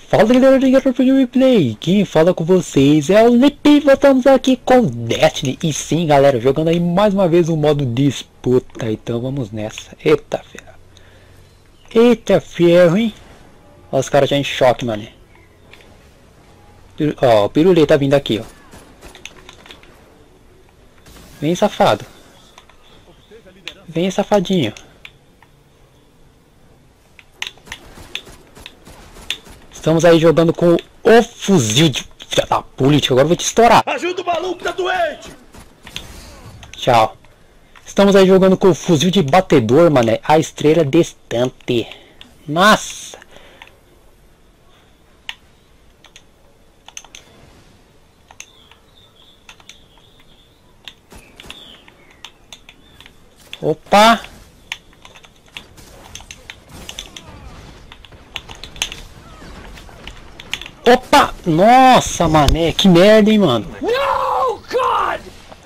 Fala galera do Replay, quem fala com vocês é o Lipe. Voltamos aqui com Destiny. E sim galera, jogando aí mais uma vez o modo disputa. Então vamos nessa. Eita ferro. Eita ferro, hein. Olha os caras já em choque, mano. Ó, o pirulê tá vindo aqui, ó. Vem safado. Vem safadinho. Estamos aí jogando com o fuzil de... Filha da política, agora eu vou te estourar. Ajuda o maluco, tá doente! Tchau. Estamos aí jogando com o fuzil de batedor, mané. A estrela distante. Nossa. Opa. Opa! Nossa, mané, que merda, hein, mano? No, God!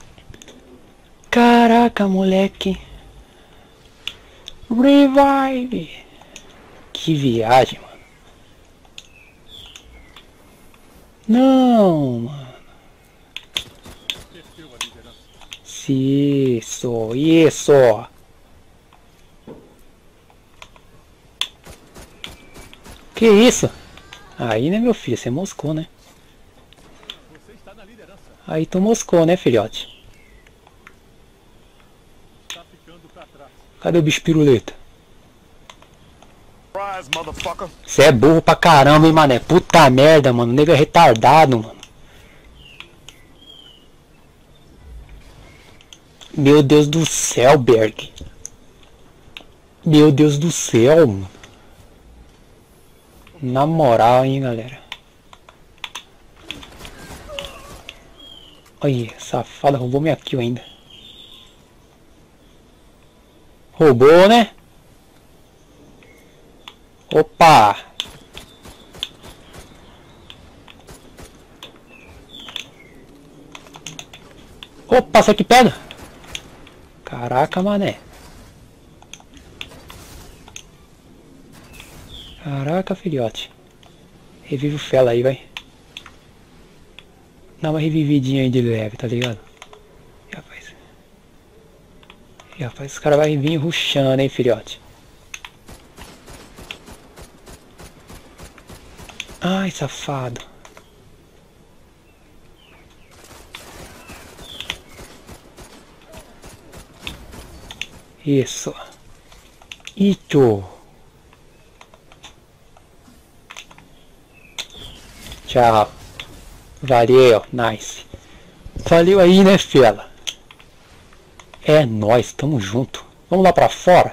Caraca, moleque. Revive. Que viagem, mano. Não, mano. Isso, isso. Que isso? Aí, né, meu filho? Você moscou, né? Você está na liderança. Aí tu moscou, né, filhote? Está ficando pra trás. Cadê o bicho piruleta? Surprise, motherfucker. Você é burro pra caramba, hein, mané? Puta merda, mano. O nego é retardado, mano. Meu Deus do céu, Berg. Meu Deus do céu, mano. Na moral, hein, galera. Olha, safada, roubou minha kill ainda. Roubou, né? Opa! Opa, você que pega? Caraca, mané. Caraca, filhote. Revive o Fela aí, vai. Dá uma revividinha aí de leve, tá ligado? E rapaz, os caras vão vir rushando, hein, filhote. Ai, safado. Isso. Isso. Tchau. Valeu, nice. Valeu aí, né, fela? É nóis, tamo junto. Vamos lá pra fora?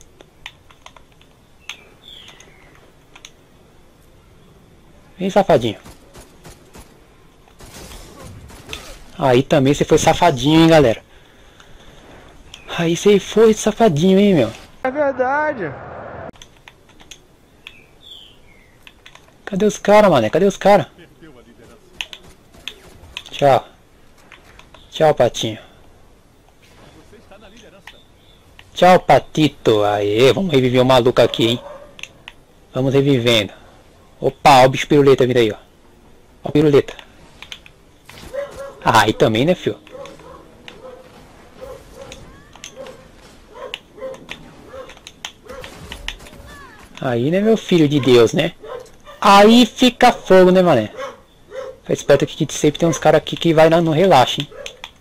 Vem, safadinho. Aí também você foi safadinho, hein, galera? Aí você foi safadinho, hein, meu? É verdade. Cadê os caras, mané? Cadê os caras? Tchau. Tchau, patinho. Você está na liderança. Tchau, patito. Aê, vamos reviver o maluco aqui, hein? Vamos revivendo. Opa, ó o bicho piruleta vindo aí, ó. Ó o piruleta. Ah, aí também, né, fio? Aí, né, meu filho de Deus, né? Aí fica fogo, né, mané? Fica esperto aqui que sempre tem uns caras aqui que vai no relaxo, hein?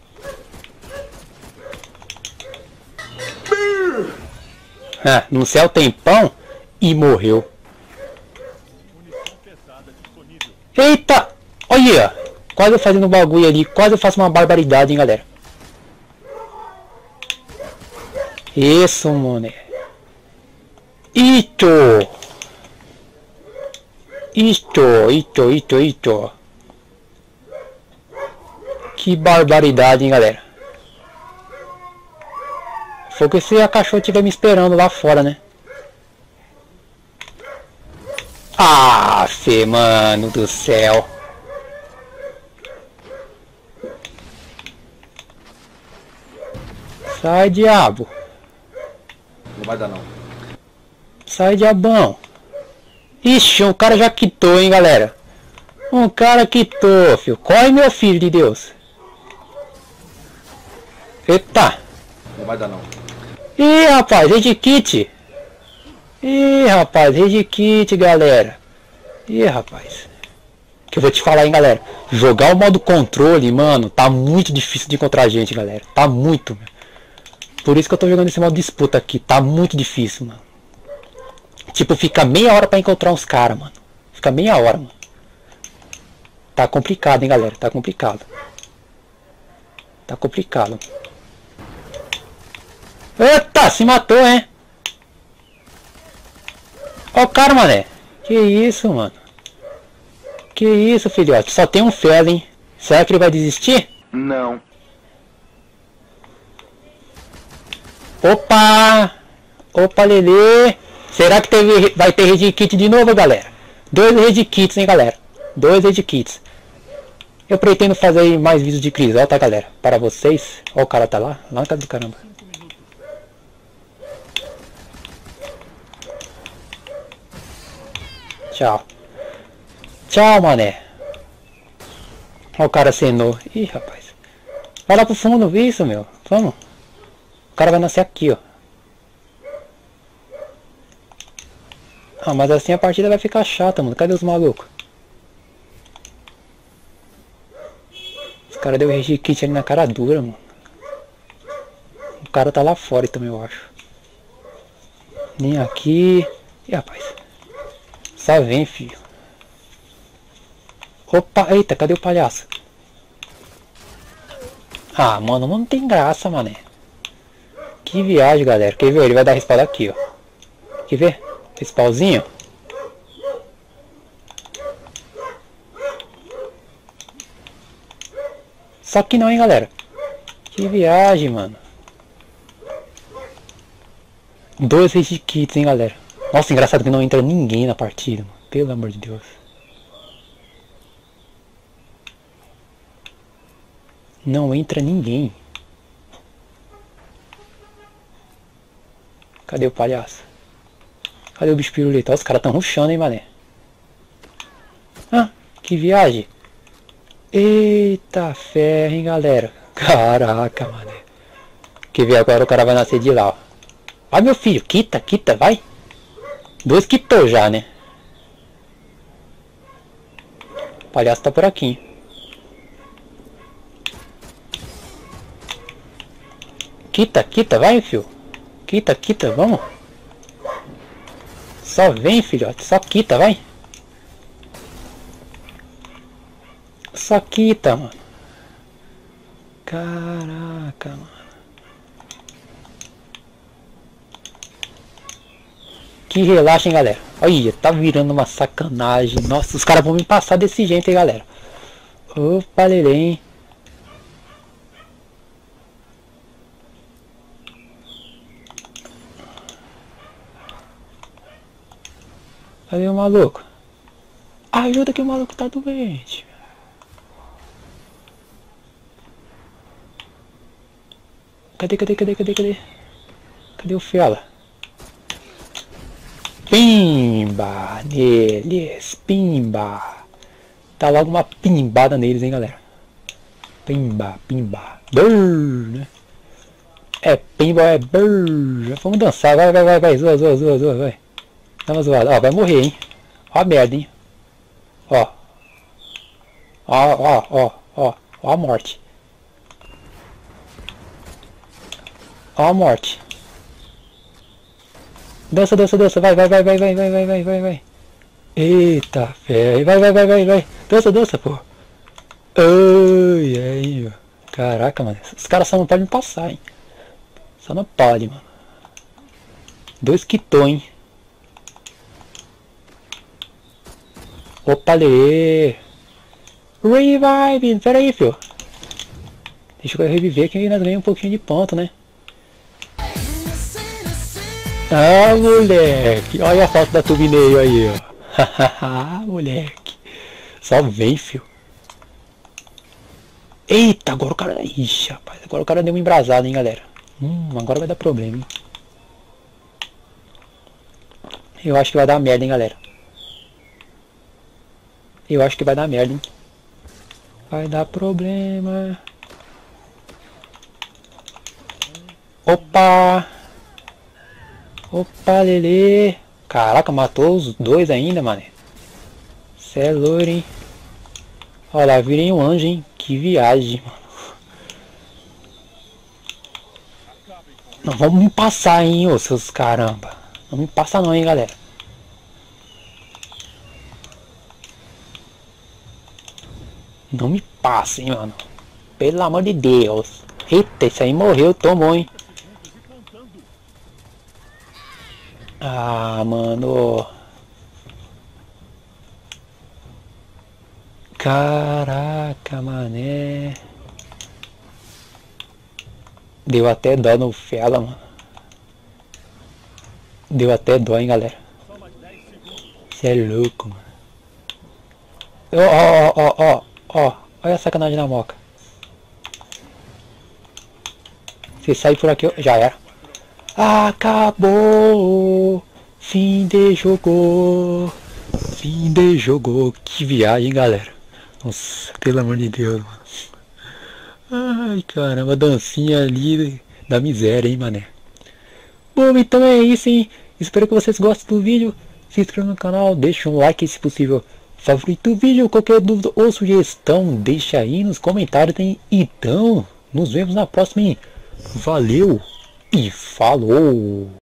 Ah, no céu tem pão e morreu. Munição pesada disponível. Eita! Olha! Quase eu fazendo um bagulho ali. Quase eu faço uma barbaridade, hein, galera. Isso, mano. Ito! Ito. Que barbaridade, hein, galera. Foi que se a cachorra estiver me esperando lá fora, né? Ah, fê, mano do céu. Sai, diabo. Não vai dar não. Sai, diabão. Ixi, um cara já quitou, hein, galera. Um cara quitou, filho. Corre, meu filho de Deus. Eita. Não vai dar não. Ih, rapaz, rede kit. Ih, rapaz, rede kit, galera. Ih, rapaz. Que eu vou te falar, hein, galera. Jogar o modo controle, mano, tá muito difícil de encontrar gente, galera. Tá muito, meu. Por isso que eu tô jogando esse modo disputa aqui. Tá muito difícil, mano. Tipo, fica meia hora pra encontrar uns caras, mano. Fica meia hora, mano. Tá complicado, hein, galera. Tá complicado. Tá complicado. Eita, se matou, hein? Ó o cara, mané. Que isso, mano. Que isso, filhote. Só tem um fela, hein? Será que ele vai desistir? Não. Opa! Opa, Lelê! Será que vai ter Red Kit de novo, galera? 2 Red Kits, hein, galera? 2 Red Kits. Eu pretendo fazer mais vídeos de Crisol, tá, galera? Para vocês. Ó, o cara tá lá. Lá na casa do caramba. Tchau. Tchau, mané. Ó, o cara acenou. Ih, rapaz. Vai lá pro fundo, isso, meu. Vamos. O cara vai nascer aqui, ó. Ah, mas assim a partida vai ficar chata, mano. Cadê os malucos? Os caras deu regi kit ali na cara dura, mano. O cara tá lá fora também, eu acho. Nem aqui. Ih, rapaz. Só vem, filho. Opa, eita, cadê o palhaço? Ah, mano, não tem graça, mané. Que viagem, galera. Quer ver? Ele vai dar respawn aqui, ó. Quer ver? Respawnzinho. Só que não, hein, galera. Que viagem, mano. 2 Rage Kits, hein, galera. Nossa, engraçado que não entra ninguém na partida, mano. Pelo amor de Deus. Não entra ninguém. Cadê o palhaço? Cadê o bicho pirulito? Os caras tão rushando, hein, mané. Ah, que viagem. Eita ferro, hein, galera. Caraca, mané. Que ver agora o cara vai nascer de lá, ó. Vai, meu filho, quita, quita, vai. 2 quitou já, né? O palhaço tá por aqui. Quita, quita, vai, filho. Quita, quita, vamos. Só vem, filhote, só quita, vai. Só quita, mano. Caraca, mano. Que relaxa, hein, galera. Olha, tá virando uma sacanagem. Nossa, os caras vão me passar desse jeito, hein, galera. Opa, lelém. Cadê o maluco? Ajuda que o maluco tá doente. Cadê? Cadê o fela? Pimba neles, pimba. Tá logo uma pimbada neles, hein, galera. Pimba, pimba. Brrr, né? É pimba, é brrr. Vamos dançar, vai. Zoa, vai. Dá uma zoada. Ó, vai morrer, hein. Ó a merda, hein. Ó a morte. Ó a morte. Dança, vai. Eita, fé. Vai. Dança, pô. Ai, aí, ó. Caraca, mano. Os caras só não podem me passar, hein. Só não pode, mano. 2 quitou, hein. Opa, lê. Revive. Pera aí, filho. Deixa eu reviver que nós ganhamos um pouquinho de ponto, né. Ah, moleque. Olha a foto da thumbnail aí, ó. Hahaha, moleque. Só vem, fio. Eita, agora o cara... Ixi, rapaz. Agora o cara deu uma embrasada, hein, galera. Agora vai dar problema, hein. Eu acho que vai dar merda, hein, galera. Eu acho que vai dar merda, hein? Vai dar problema. Opa! Opa, Lele! Caraca, matou os dois ainda, mano. Cê é loiro, hein? Olha lá, virei um anjo, hein? Que viagem, mano. Não vamos me passar, hein, ô seus caramba. Não me passa não, hein, galera. Não me passem, mano. Pelo amor de Deus. Eita, esse aí morreu, tomou, hein. Ah, mano. Caraca, mané. Deu até dó no Fela, mano. Deu até dó, hein, galera. Você é louco, mano. Ó. Olha a sacanagem na moca. Se sair por aqui, já era. Acabou. Fim de jogo. Fim de jogo. Que viagem, galera. Nossa, pelo amor de Deus, mano. Ai, caramba, dancinha ali da miséria, hein, mané. Bom, então é isso, hein. Espero que vocês gostem do vídeo. Se inscreva no canal, deixa um like se possível. Favorito o vídeo, qualquer dúvida ou sugestão, deixa aí nos comentários, hein? Então, nos vemos na próxima, hein? Valeu e falou!